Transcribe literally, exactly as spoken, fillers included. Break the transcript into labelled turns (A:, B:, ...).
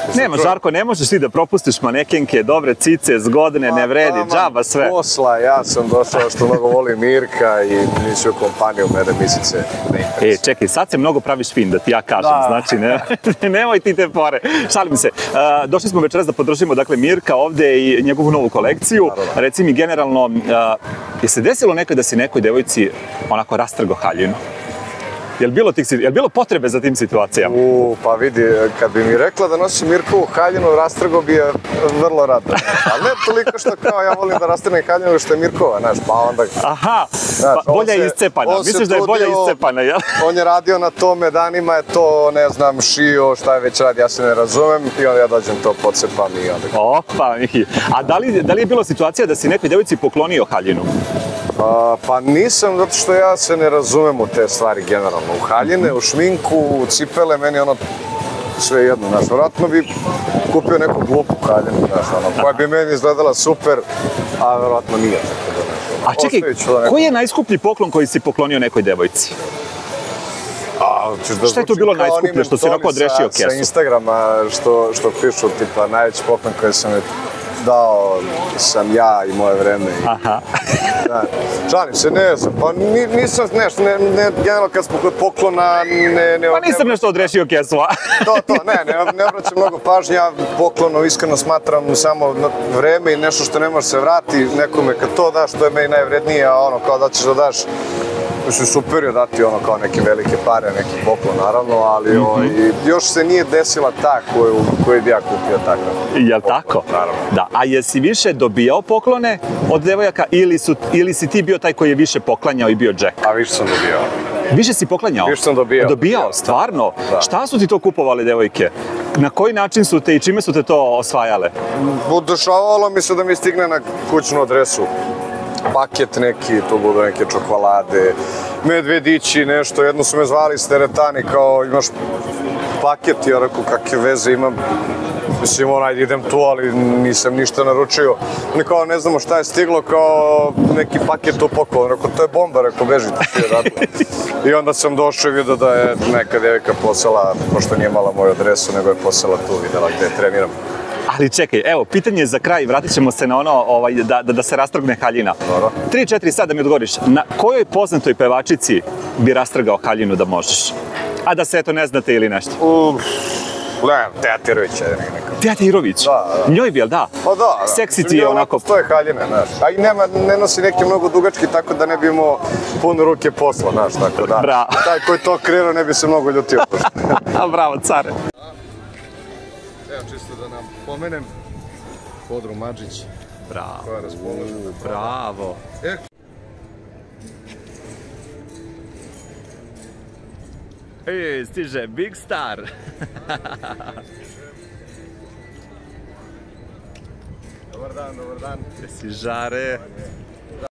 A: Nema, Žarko, ne možeš ti da propustiš manekenke, dobre cice, zgodne, ne vredi, džaba sve.
B: Posla, ja sam došao što mnogo volim Mirka i nisi u kompaniju mene misice ne interesuje.
A: E, čekaj, sad se mnogo praviš fin, da ti ja kažem, znači, nemoj ti te pore. Šalim se, došli smo večeras da podržimo, dakle, Mirka ovde i njegovu novu kolekciju. Reci mi, generalno, je se desilo nekad da si nekoj devojci onako rastrgo haljinu? Je li bilo potrebe za tim situacijama?
B: U, pa vidi, kad bi mi rekla da nosim Mirkovu haljinu, rastrgo bi je vrlo rado. Ali ne toliko što kao ja volim da rastrgnem haljinu što je Mirkova, znaš, pa onda...
A: Aha, bolja je iscepana, misliš da je bolja iscepana, jel?
B: On je radio na tome, danima je to, ne znam, šio, šta je već radi, ja se ne razumem i onda ja dođem to pocepam i onda...
A: Opa, Mihi, a da li je bilo situacija da si nekoj devojci poklonio haljinu?
B: Pa nisam, zato što ja se ne razumem u te stvari generalno. U haljine, u šminku, u cipele, meni ono sve jedno, znaš. Vjerojatno bi kupio neku glupu haljinu, znaš, ono, koja bi meni izgledala super, a vjerojatno nije.
A: A čekaj, koji je najskuplji poklon koji si poklonio nekoj devojci? Šta je to bilo najskuplje što si onako odrešio kesu?
B: Sa Instagrama što pišu, tipa, najveći poklon koji sam dao sam ja i moje vreme.
A: Aha.
B: Šalim se, ne znam, pa nisam nešto, generalno kad smo kod poklona, ne...
A: Pa nisam nešto odrešio kesu, a?
B: To, to, ne, ne obraćam mnogo pažnje, ja poklonu iskreno smatram samo vreme i nešto što ne može se vrati nekome kad to daš, to je meni najvrednije, a ono, kao da ćeš da daš, mislim, super je dati ono kao neke velike pare, neki poklon, naravno, ali još se nije desila ta koju bi ja kupio takav.
A: Jel' tako?
B: Naravno.
A: Da, a jesi više dobijao poklone od devojaka ili si ti bio taj koji je više poklanjao i bio džek?
B: A više sam dobijao.
A: Više si poklanjao?
B: Više sam dobijao.
A: Dobijao, stvarno? Šta su ti to kupovali devojke? Na koji način su te i čime su te to osvajale?
B: Dešavalo mi se da mi stigne na kućnu adresu paket neki, tu budu neke čokolade, medvedići, nešto. Jedno su me zvali iz teretani kao imaš paket, ja rekao kakve veze imam. Mislim, onaj, idem tu, ali nisam ništa naručio. Oni kao, ne znamo šta je stiglo, kao neki paket u poklon. Rekao, to je bomba, rekao, bežite. I onda sam došao i vidio da je neka devojka poslala, pošto nije imala moju adresu, nego je poslala tu, vidjela gde treniram.
A: Ali čekaj, evo, pitanje za kraj, vratit ćemo se na ono da se rastrgne haljina. Tri, četiri, sad da mi odgovoriš, na kojoj poznatoj pevačici bi rastrgao haljinu da možeš? A da se eto ne znate ili nešto?
B: Ne, Teja Tirović je nekako.
A: Teja Tirović?
B: Da, da.
A: Njoj bi, jel da?
B: Pa da.
A: Seksi ti je onako...
B: Stoje haljine, znaš. A i ne nosi neke mnogo dugački, tako da ne bi imao puno ruke posla, znaš, tako da.
A: Bravo.
B: Taj koji to kreirao ne bi se mnogo ljutio.
A: Bravo, care.
B: Evo, čisto da nam pomenem. Podrum Madžić.
A: Bravo.
B: Koja je raspoložena.
A: Bravo. Ej, stiže, Big Star.
B: Dobar dan, dobar dan.
A: Gde si, Žare?